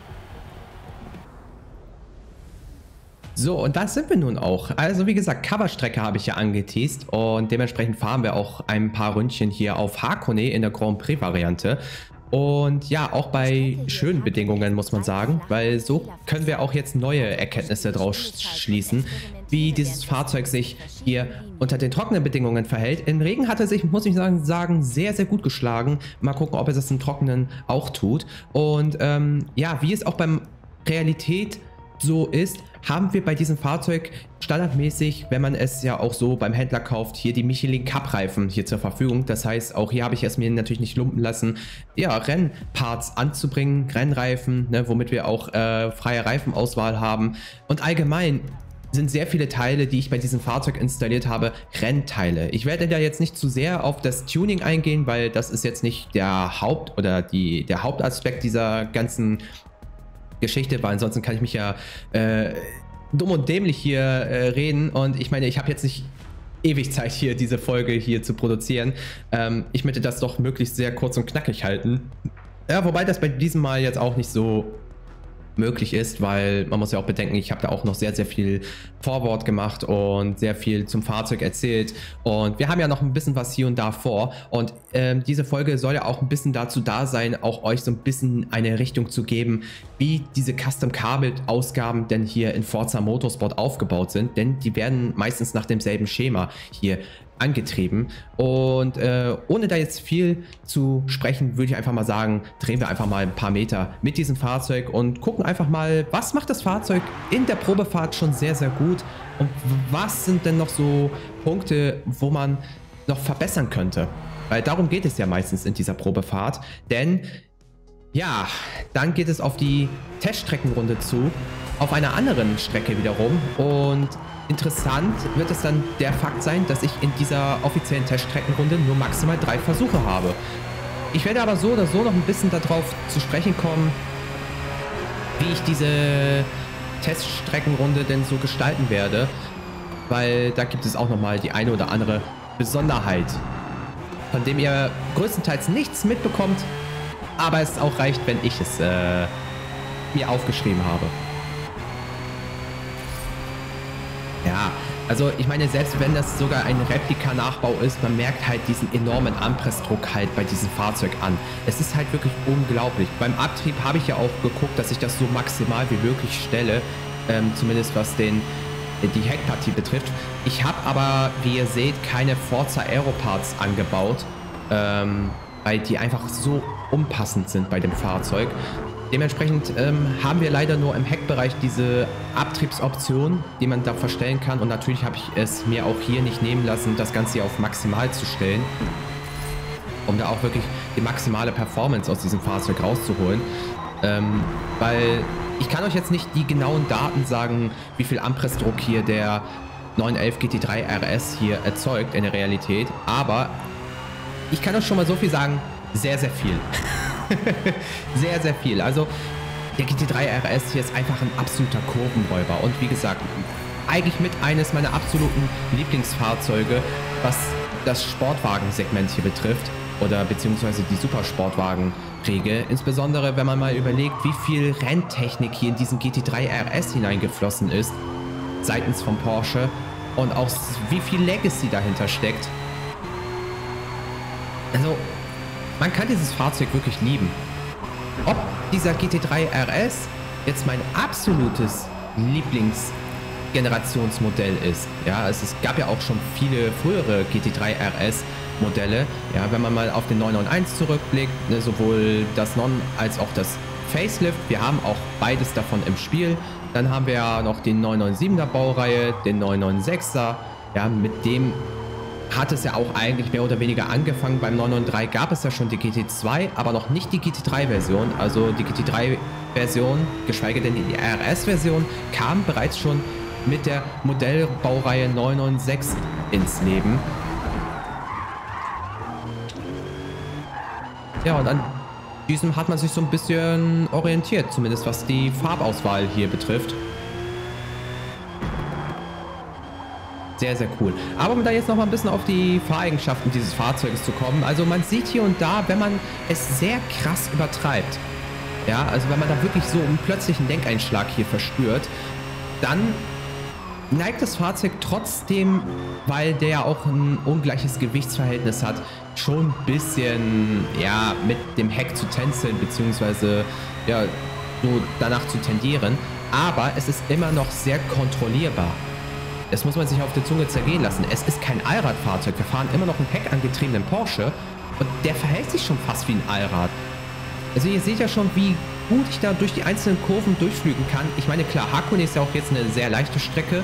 So, und da sind wir nun auch. Also wie gesagt, Coverstrecke habe ich ja angeteased und dementsprechend fahren wir auch ein paar Ründchen hier auf Hakone in der Grand Prix Variante. Und ja, auch bei schönen Bedingungen muss man sagen, weil so können wir auch jetzt neue Erkenntnisse draus schließen, wie dieses Fahrzeug sich hier unter den trockenen Bedingungen verhält. Im Regen hat er sich, muss ich sagen, sehr, sehr gut geschlagen. Mal gucken, ob er das im Trockenen auch tut. Und ja, wie es auch beim Realität so ist, haben wir bei diesem Fahrzeug standardmäßig, wenn man es ja auch so beim Händler kauft, hier die Michelin Cup Reifen hier zur Verfügung. Das heißt, auch hier habe ich es mir natürlich nicht lumpen lassen, ja, Rennparts anzubringen, Rennreifen, ne, womit wir auch freie Reifenauswahl haben. Und allgemein sind sehr viele Teile, die ich bei diesem Fahrzeug installiert habe, Rennteile. Ich werde da jetzt nicht zu sehr auf das Tuning eingehen, weil das ist jetzt nicht der der Hauptaspekt dieser ganzen Geschichte, weil ansonsten kann ich mich ja dumm und dämlich hier reden, und ich meine, ich habe jetzt nicht ewig Zeit hier diese Folge hier zu produzieren. Ich möchte das doch möglichst sehr kurz und knackig halten. Ja, wobei das bei diesem Mal jetzt auch nicht so möglich ist, weil man muss ja auch bedenken, ich habe da auch noch sehr, sehr viel Vorwort gemacht und sehr viel zum Fahrzeug erzählt, und wir haben ja noch ein bisschen was hier und da vor, und diese Folge soll ja auch ein bisschen dazu da sein, auch euch so ein bisschen eine Richtung zu geben, wie diese Custom-Kabel-Ausgaben denn hier in Forza Motorsport aufgebaut sind, denn die werden meistens nach demselben Schema hier angetrieben. Und ohne da jetzt viel zu sprechen, würde ich einfach mal sagen, drehen wir einfach mal ein paar Meter mit diesem Fahrzeug und gucken einfach mal, was macht das Fahrzeug in der Probefahrt schon sehr, sehr gut, und was sind denn noch so Punkte, wo man noch verbessern könnte. Weil darum geht es ja meistens in dieser Probefahrt, denn ja, dann geht es auf die Teststreckenrunde zu, auf einer anderen Strecke wiederum, und interessant wird es dann der Fakt sein, dass ich in dieser offiziellen Teststreckenrunde nur maximal 3 Versuche habe. Ich werde aber so oder so noch ein bisschen darauf zu sprechen kommen, wie ich diese Teststreckenrunde denn so gestalten werde, weil da gibt es auch nochmal die eine oder andere Besonderheit, von dem ihr größtenteils nichts mitbekommt, aber es auch reicht, wenn ich es mir aufgeschrieben habe. Ja, also ich meine, selbst wenn das sogar ein Replika-Nachbau ist, man merkt halt diesen enormen Anpressdruck halt bei diesem Fahrzeug an. Es ist halt wirklich unglaublich. Beim Abtrieb habe ich ja auch geguckt, dass ich das so maximal wie möglich stelle, zumindest was die Heckpartie betrifft. Ich habe aber, wie ihr seht, keine Forza Aeroparts angebaut, weil die einfach so unpassend sind bei dem Fahrzeug. Dementsprechend haben wir leider nur im Heckbereich diese Abtriebsoption, die man da verstellen kann. Und natürlich habe ich es mir auch hier nicht nehmen lassen, das Ganze hier auf maximal zu stellen, um da auch wirklich die maximale Performance aus diesem Fahrzeug rauszuholen. Weil ich kann euch jetzt nicht die genauen Daten sagen, wie viel Anpressdruck hier der 911 GT3 RS hier erzeugt in der Realität. Aber ich kann euch schon mal so viel sagen, sehr, sehr viel. Sehr, sehr viel. Also der GT3 RS hier ist einfach ein absoluter Kurvenräuber. Und wie gesagt, eigentlich mit eines meiner absoluten Lieblingsfahrzeuge, was das Sportwagensegment hier betrifft. Oder beziehungsweise die Supersportwagen-Riege. Insbesondere, wenn man mal überlegt, wie viel Renntechnik hier in diesen GT3 RS hineingeflossen ist. Seitens von Porsche. Und auch wie viel Legacy dahinter steckt. Also man kann dieses Fahrzeug wirklich lieben. Ob dieser GT3 RS jetzt mein absolutes Lieblingsgenerationsmodell ist. Ja, es gab ja auch schon viele frühere GT3 RS Modelle. Ja, wenn man mal auf den 991 zurückblickt, ne, sowohl das Non- als auch das Facelift. Wir haben auch beides davon im Spiel. Dann haben wir ja noch den 997er Baureihe, den 996er. Ja, mit dem hat es ja auch eigentlich mehr oder weniger angefangen. Beim 993 gab es ja schon die GT2, aber noch nicht die GT3-Version. Also die GT3-Version, geschweige denn die RS-Version, kam bereits schon mit der Modellbaureihe 996 ins Leben. Ja, und an diesem hat man sich so ein bisschen orientiert, zumindest was die Farbauswahl hier betrifft. Sehr, sehr cool. Aber um da jetzt noch mal ein bisschen auf die Fahreigenschaften dieses Fahrzeuges zu kommen. Also man sieht hier und da, wenn man es sehr krass übertreibt, ja, also wenn man da wirklich so einen plötzlichen Lenkeinschlag hier verspürt, dann neigt das Fahrzeug trotzdem, weil der ja auch ein ungleiches Gewichtsverhältnis hat, schon ein bisschen, ja, mit dem Heck zu tänzeln, beziehungsweise, ja, so danach zu tendieren. Aber es ist immer noch sehr kontrollierbar. Das muss man sich auf der Zunge zergehen lassen. Es ist kein Allradfahrzeug. Wir fahren immer noch einen heckangetriebenen Porsche und der verhält sich schon fast wie ein Allrad. Also ihr seht ja schon, wie gut ich da durch die einzelnen Kurven durchflügen kann. Ich meine, klar, Hakone ist ja auch jetzt eine sehr leichte Strecke.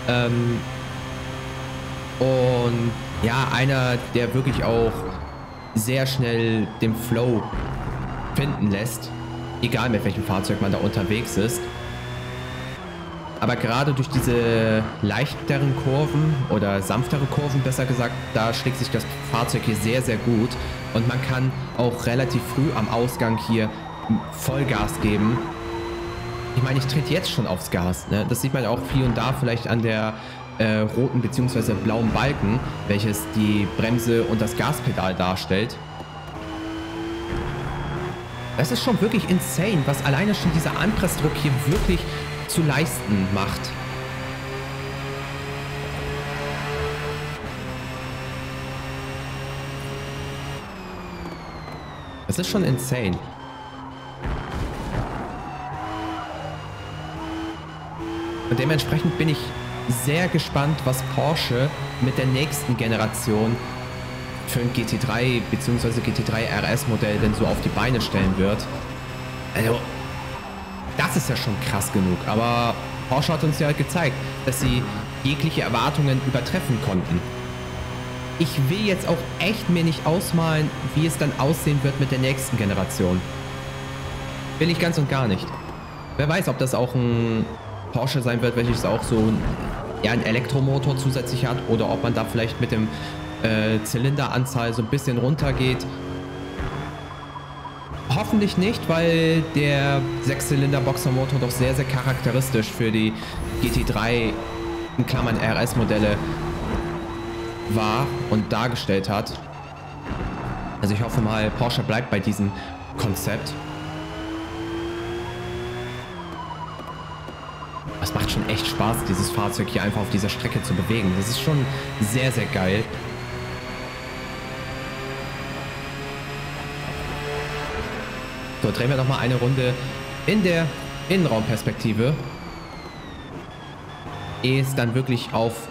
Und ja, einer, der wirklich auch sehr schnell den Flow finden lässt. Egal mit welchem Fahrzeug man da unterwegs ist. Aber gerade durch diese leichteren Kurven oder sanftere Kurven, besser gesagt, da schlägt sich das Fahrzeug hier sehr, sehr gut. Und man kann auch relativ früh am Ausgang hier Vollgas geben. Ich meine, ich trete jetzt schon aufs Gas. Ne? Das sieht man auch hier und da vielleicht an der roten bzw. blauen Balken, welches die Bremse und das Gaspedal darstellt. Das ist schon wirklich insane, was alleine schon dieser Anpressdruck hier wirklich zu leisten macht. Das ist schon insane. Und dementsprechend bin ich sehr gespannt, was Porsche mit der nächsten Generation für ein GT3 bzw. GT3 RS Modell denn so auf die Beine stellen wird. Also, das ist ja schon krass genug. Aber Porsche hat uns ja halt gezeigt, dass sie jegliche Erwartungen übertreffen konnten. Ich will jetzt auch echt mir nicht ausmalen, wie es dann aussehen wird mit der nächsten Generation. Will ich ganz und gar nicht. Wer weiß, ob das auch ein Porsche sein wird, welches auch so einen Elektromotor zusätzlich hat oder ob man da vielleicht mit dem Zylinderanzahl so ein bisschen runtergeht. Hoffentlich nicht, weil der 6-Zylinder-Boxermotor doch sehr, sehr charakteristisch für die GT3 in Klammern RS-Modelle war und dargestellt hat. Also ich hoffe mal, Porsche bleibt bei diesem Konzept. Es macht schon echt Spaß, dieses Fahrzeug hier einfach auf dieser Strecke zu bewegen. Das ist schon sehr, sehr geil. So, drehen wir nochmal eine Runde in der Innenraumperspektive, ehe es dann wirklich auf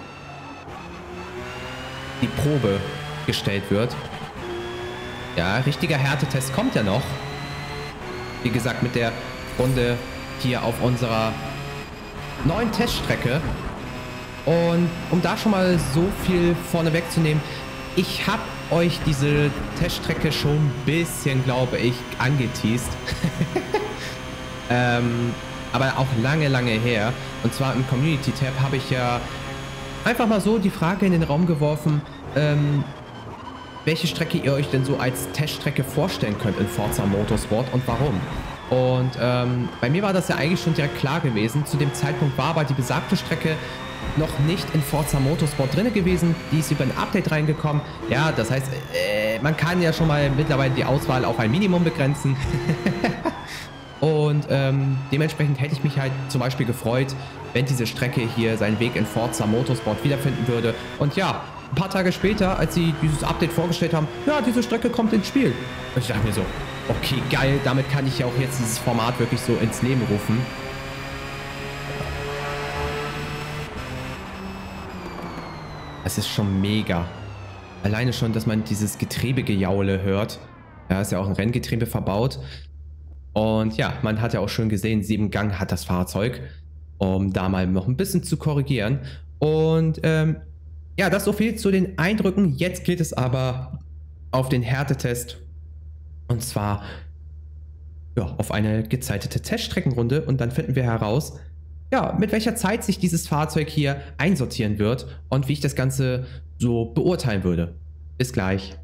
die Probe gestellt wird. Ja, richtiger Härtetest kommt ja noch. Wie gesagt, mit der Runde hier auf unserer neuen Teststrecke. Und um da schon mal so viel vorne wegzunehmen, ich habe euch diese Teststrecke schon ein bisschen, glaube ich, angeteased. Aber auch lange, lange her. Und zwar im Community-Tab habe ich ja einfach mal so die Frage in den Raum geworfen, welche Strecke ihr euch denn so als Teststrecke vorstellen könnt in Forza Motorsport und warum. Und bei mir war das ja eigentlich schon direkt klar gewesen. Zu dem Zeitpunkt war aber die besagte Strecke noch nicht in Forza Motorsport drin gewesen. Die ist über ein Update reingekommen. Ja, das heißt, man kann ja schon mal mittlerweile die Auswahl auf ein Minimum begrenzen. Und dementsprechend hätte ich mich halt zum Beispiel gefreut, wenn diese Strecke hier seinen Weg in Forza Motorsport wiederfinden würde. Und ja, ein paar Tage später, als sie dieses Update vorgestellt haben, ja, diese Strecke kommt ins Spiel. Und ich dachte mir so, okay, geil, damit kann ich ja auch jetzt dieses Format wirklich so ins Leben rufen. Es ist schon mega. Alleine schon, dass man dieses Getriebegejaule hört. Ja, ist ja auch ein Renngetriebe verbaut. Und ja, man hat ja auch schön gesehen, 7 Gang hat das Fahrzeug, um da mal noch ein bisschen zu korrigieren. Und ja, das so viel zu den Eindrücken. Jetzt geht es aber auf den Härtetest. Und zwar ja, auf eine gezeitete Teststreckenrunde. Und dann finden wir heraus, ja, mit welcher Zeit sich dieses Fahrzeug hier einsortieren wird und wie ich das Ganze so beurteilen würde. Bis gleich.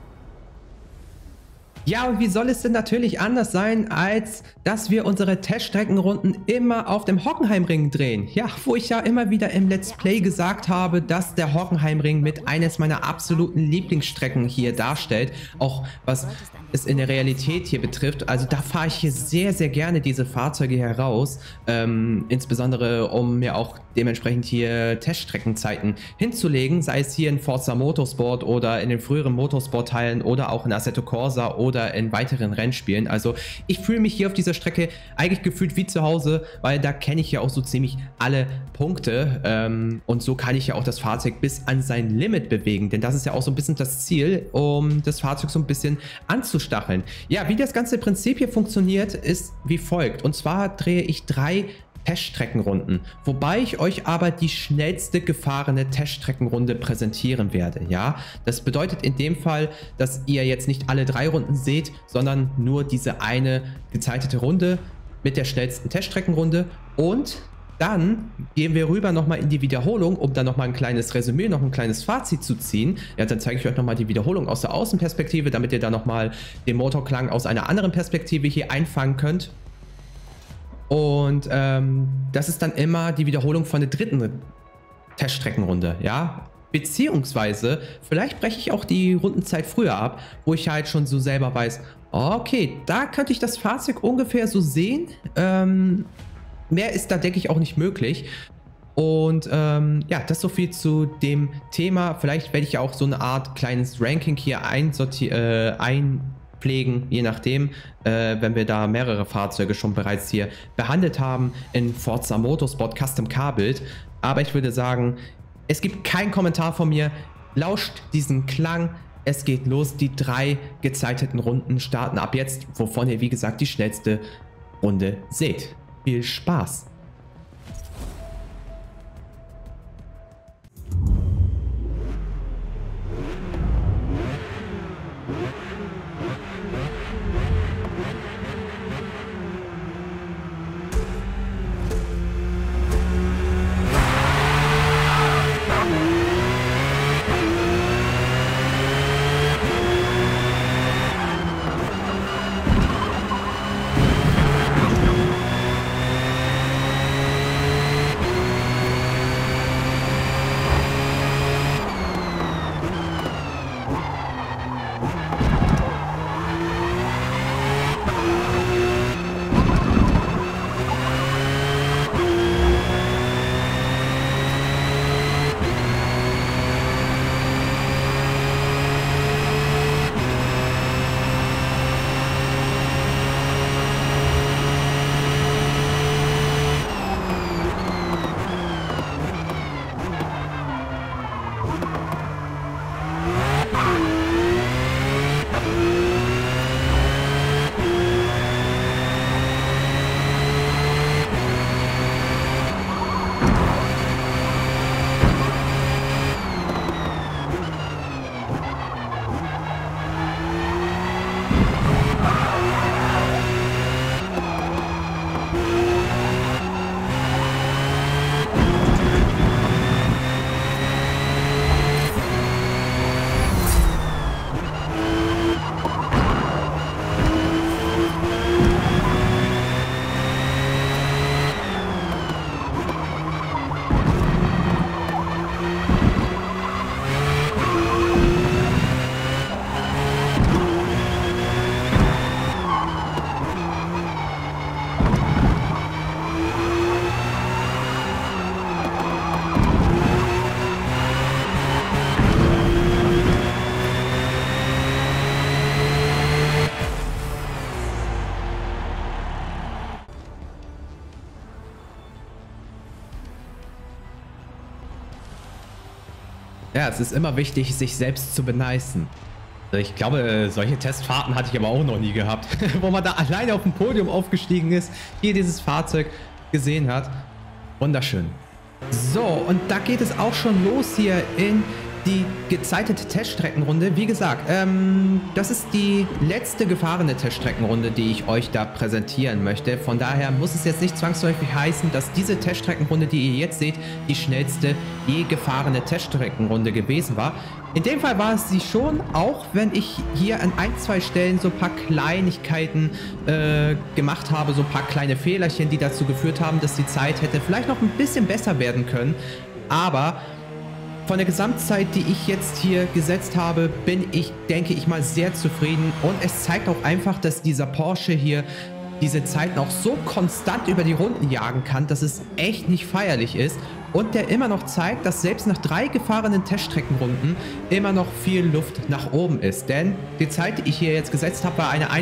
Ja, und wie soll es denn natürlich anders sein, als dass wir unsere Teststreckenrunden immer auf dem Hockenheimring drehen? Ja, wo ich ja immer wieder im Let's Play gesagt habe, dass der Hockenheimring mit eines meiner absoluten Lieblingsstrecken hier darstellt. Auch was es in der Realität hier betrifft. Also da fahre ich hier sehr, sehr gerne diese Fahrzeuge heraus. Insbesondere um mir auch dementsprechend hier Teststreckenzeiten hinzulegen, sei es hier in Forza Motorsport oder in den früheren Motorsport-Teilen oder auch in Assetto Corsa oder in weiteren Rennspielen. Also ich fühle mich hier auf dieser Strecke eigentlich gefühlt wie zu Hause, weil da kenne ich ja auch so ziemlich alle Punkte und so kann ich ja auch das Fahrzeug bis an sein Limit bewegen, denn das ist ja auch so ein bisschen das Ziel, um das Fahrzeug so ein bisschen anzustacheln. Ja, wie das ganze Prinzip hier funktioniert, ist wie folgt. Und zwar drehe ich 3 Teststreckenrunden, wobei ich euch aber die schnellste gefahrene Teststreckenrunde präsentieren werde. Ja, das bedeutet in dem Fall, dass ihr jetzt nicht alle 3 Runden seht, sondern nur diese eine gezeitete Runde mit der schnellsten Teststreckenrunde und dann gehen wir rüber nochmal in die Wiederholung, um dann nochmal ein kleines Resümee, noch ein kleines Fazit zu ziehen. Ja, dann zeige ich euch nochmal die Wiederholung aus der Außenperspektive, damit ihr da nochmal den Motorklang aus einer anderen Perspektive hier einfangen könnt. Und das ist dann immer die Wiederholung von der 3. Teststreckenrunde, ja. Beziehungsweise, vielleicht breche ich auch die Rundenzeit früher ab, wo ich halt schon so selber weiß, okay, da könnte ich das Fahrzeug ungefähr so sehen. Mehr ist da, denke ich, auch nicht möglich. Und ja, das so viel zu dem Thema. Vielleicht werde ich ja auch so eine Art kleines Ranking hier einpflegen, je nachdem, wenn wir da mehrere Fahrzeuge schon bereits hier behandelt haben in Forza Motorsport Custom Car Build. Aber ich würde sagen, es gibt keinen Kommentar von mir. Lauscht diesen Klang. Es geht los. Die 3 gezeiteten Runden starten ab jetzt, wovon ihr, wie gesagt, die schnellste Runde seht. Viel Spaß! Ja, es ist immer wichtig, sich selbst zu beneisen. Ich glaube, solche Testfahrten hatte ich aber auch noch nie gehabt, wo man da alleine auf dem Podium aufgestiegen ist, hier dieses Fahrzeug gesehen hat. Wunderschön. So, und da geht es auch schon los hier in die gezeitete Teststreckenrunde. Wie gesagt, das ist die letzte gefahrene Teststreckenrunde, die ich euch da präsentieren möchte. Von daher muss es jetzt nicht zwangsläufig heißen, dass diese Teststreckenrunde, die ihr jetzt seht, die schnellste je gefahrene Teststreckenrunde gewesen war. In dem Fall war es sie schon, auch wenn ich hier an ein, zwei Stellen so ein paar Kleinigkeiten gemacht habe, so ein paar kleine Fehlerchen, die dazu geführt haben, dass die Zeit hätte vielleicht noch ein bisschen besser werden können. Aber von der Gesamtzeit, die ich jetzt hier gesetzt habe, bin ich, denke ich mal, sehr zufrieden. Und es zeigt auch einfach, dass dieser Porsche hier diese Zeiten auch so konstant über die Runden jagen kann, dass es echt nicht feierlich ist. und der immer noch zeigt, dass selbst nach 3 gefahrenen Teststreckenrunden immer noch viel Luft nach oben ist. Denn die Zeit, die ich hier jetzt gesetzt habe, war eine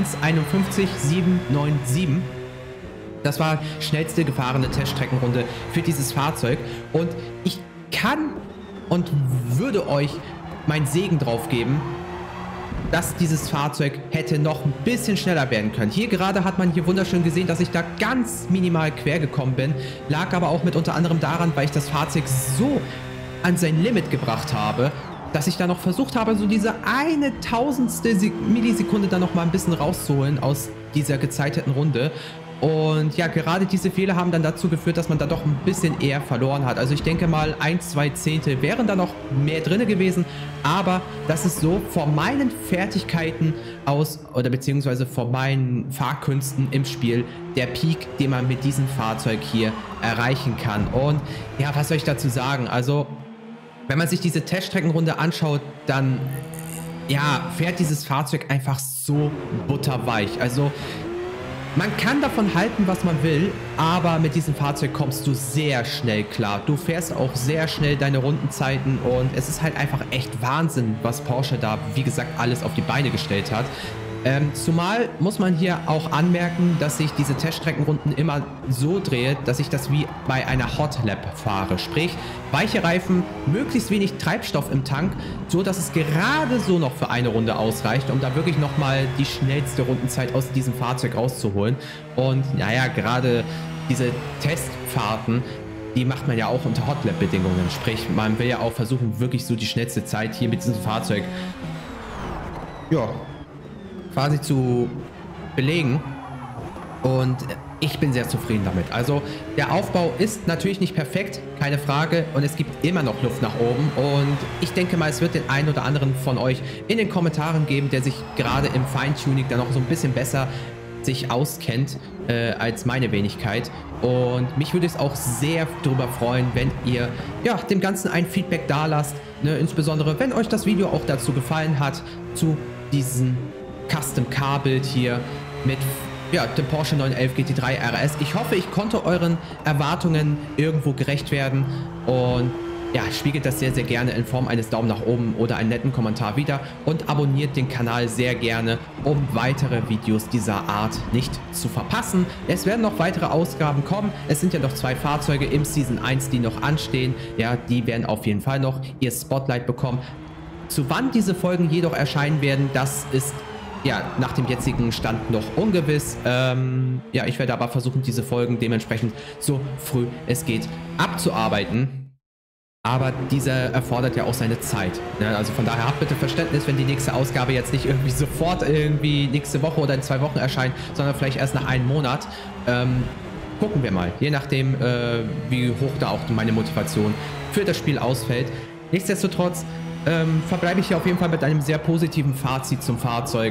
1:51,797. Das war schnellste gefahrene Teststreckenrunde für dieses Fahrzeug. Und ich kann und würde euch meinen Segen drauf geben, dass dieses Fahrzeug hätte noch ein bisschen schneller werden können. Hier gerade hat man hier wunderschön gesehen, dass ich da ganz minimal quer gekommen bin. Lag aber auch mit unter anderem daran, weil ich das Fahrzeug so an sein Limit gebracht habe, dass ich da noch versucht habe, so diese eine tausendstel Millisekunde dann noch mal ein bisschen rauszuholen aus dieser gezeiteten Runde. Und ja, gerade diese Fehler haben dann dazu geführt, dass man da doch ein bisschen eher verloren hat. Also ich denke mal, 1-2 Zehntel wären da noch mehr drin gewesen. Aber das ist so von meinen Fertigkeiten aus, oder beziehungsweise von meinen Fahrkünsten im Spiel, der Peak, den man mit diesem Fahrzeug hier erreichen kann. Und ja, was soll ich dazu sagen? Also, wenn man sich diese Teststreckenrunde anschaut, dann ja, fährt dieses Fahrzeug einfach so butterweich. Also, man kann davon halten, was man will, aber mit diesem Fahrzeug kommst du sehr schnell klar. Du fährst auch sehr schnell deine Rundenzeiten und es ist halt einfach echt Wahnsinn, was Porsche da, wie gesagt, alles auf die Beine gestellt hat. Zumal muss man hier auch anmerken, dass ich diese Teststreckenrunden immer so drehe, dass ich das wie bei einer Hot Lap fahre. Sprich, weiche Reifen, möglichst wenig Treibstoff im Tank, so dass es gerade so noch für eine Runde ausreicht, um da wirklich nochmal die schnellste Rundenzeit aus diesem Fahrzeug rauszuholen. Und naja, gerade diese Testfahrten, die macht man ja auch unter Hot Lap Bedingungen. Sprich, man will ja auch versuchen, wirklich so die schnellste Zeit hier mit diesem Fahrzeug, ja, quasi zu belegen, und ich bin sehr zufrieden damit. Also der Aufbau ist natürlich nicht perfekt, keine Frage, und es gibt immer noch Luft nach oben, und ich denke mal, es wird den einen oder anderen von euch in den Kommentaren geben, der sich gerade im Feintuning dann noch so ein bisschen besser sich auskennt als meine Wenigkeit, und mich würde es auch sehr darüber freuen, wenn ihr ja dem Ganzen ein Feedback da lasst, ne? Insbesondere wenn euch das Video auch dazu gefallen hat, zu diesem Custom Car Bild hier mit ja, dem Porsche 911 GT3 RS. Ich hoffe, ich konnte euren Erwartungen irgendwo gerecht werden, und ja, spiegelt das sehr, sehr gerne in Form eines Daumen nach oben oder einen netten Kommentar wieder, und abonniert den Kanal sehr gerne, um weitere Videos dieser Art nicht zu verpassen. Es werden noch weitere Ausgaben kommen. Es sind ja noch 2 Fahrzeuge im Season 1, die noch anstehen. Ja, die werden auf jeden Fall noch ihr Spotlight bekommen. Zu wann diese Folgen jedoch erscheinen werden, das ist ja nach dem jetzigen Stand noch ungewiss. Ja, ich werde aber versuchen, diese Folgen dementsprechend so früh es geht abzuarbeiten. Aber dieser erfordert ja auch seine Zeit. Ne? Also von daher habt bitte Verständnis, wenn die nächste Ausgabe jetzt nicht irgendwie sofort irgendwie nächste Woche oder in 2 Wochen erscheint, sondern vielleicht erst nach einem Monat. Gucken wir mal, je nachdem, wie hoch da auch meine Motivation für das Spiel ausfällt. Nichtsdestotrotz verbleibe ich hier auf jeden Fall mit einem sehr positiven Fazit zum Fahrzeug.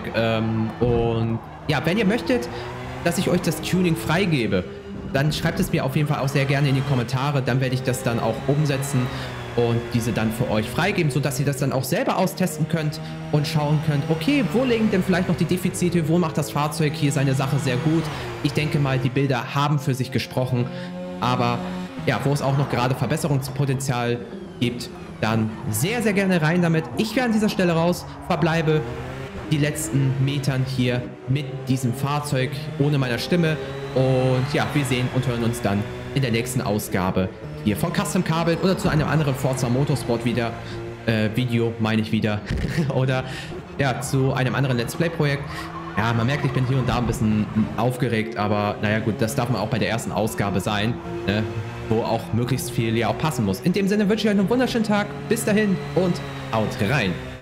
Und ja, wenn ihr möchtet, dass ich euch das Tuning freigebe, dann schreibt es mir auf jeden Fall auch sehr gerne in die Kommentare. Dann werde ich das dann auch umsetzen und diese dann für euch freigeben, sodass ihr das dann auch selber austesten könnt und schauen könnt, okay, wo liegen denn vielleicht noch die Defizite, wo macht das Fahrzeug hier seine Sache sehr gut. Ich denke mal, die Bilder haben für sich gesprochen, aber ja, wo es auch noch gerade Verbesserungspotenzial gibt, dann sehr, sehr gerne rein damit. Ich wäre an dieser Stelle raus, verbleibe die letzten Metern hier mit diesem Fahrzeug ohne meiner Stimme, und ja, wir sehen und hören uns dann in der nächsten Ausgabe hier von Custom Car Bild oder zu einem anderen Forza Motorsport wieder, Video meine ich wieder, oder ja, zu einem anderen Let's Play Projekt. Ja, man merkt, ich bin hier und da ein bisschen aufgeregt, aber naja gut, das darf man auch bei der ersten Ausgabe sein, ne? Wo auch möglichst viel ja auch passen muss. In dem Sinne wünsche ich euch einen wunderschönen Tag, bis dahin und haut rein!